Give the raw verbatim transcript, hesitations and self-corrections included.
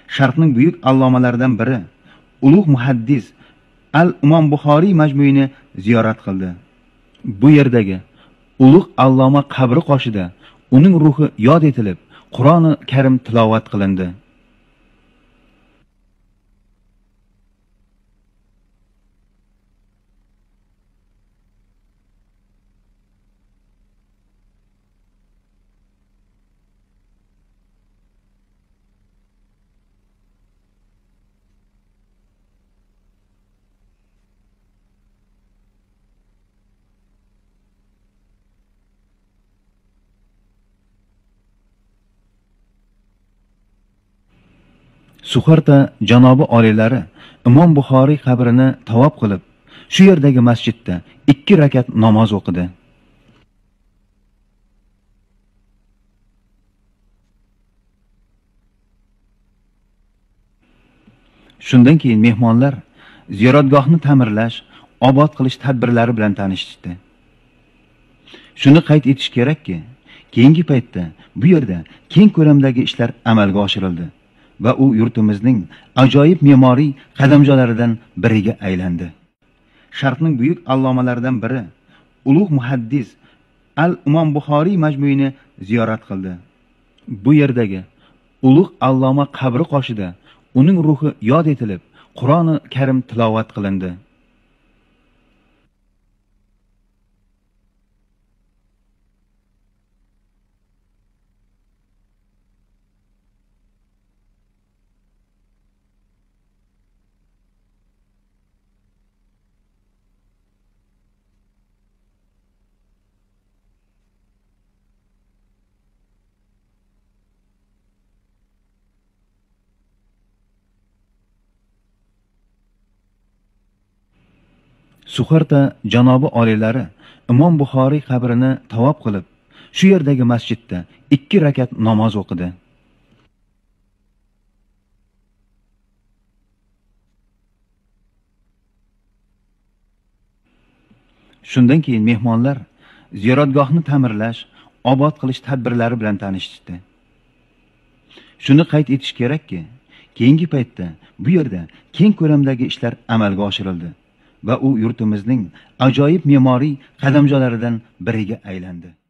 Sharqning buyuk allomalaridan biri, ulug' muhaddis Al-Imom Buxoriy majmuini ziyorat qildi. Bu yerdagi ulug' alloma qabri qoshida uning ruhi yod etilib, Qur'oni Karim tilovat qilindi. Suxarta janobi oliylari Imom Buxoriy qabrini tavob qilib, shu yerdagi masjidda ikki rakat namoz o'qidi. Shundan keyin mehmonlar ziyoratgohni ta'mirlash, obod qilish tadbirlari bilan tanishdi. Shuni qayd etish kerakki, keyingi paytda bu yerda keng ko'lamdagi ishlar amalga oshirildi va u yurtimizning ajoyib me'moriy qadamjolaridan biriga aylandi. Sharqning buyuk allomalaridan biri, ulug' muhaddis Al-Imom Buxoriy majmuini ziyorat qildi. Bu yerdagi ulug' alloma qabri qoshida uning ruhi yod etilib, Qur'oni Karim tilovat qilindi. Suxarta janobi oliylari Imom Buxoriy qabrini tavob qilib, shu yerdagi masjidda ikki rakat namoz o'qidi. Shundan keyin mehmonlar ziyoratgohni ta'mirlash, obod qilish tadbirlari bilan tanishdi. Shuni qayd etish kerakki, keyingi paytda bu yerda keng ko'lamdagi ishlar amalga oshirildi va u yurtimizning ajoyib me'moriy qadamjolaridan biriga aylandi.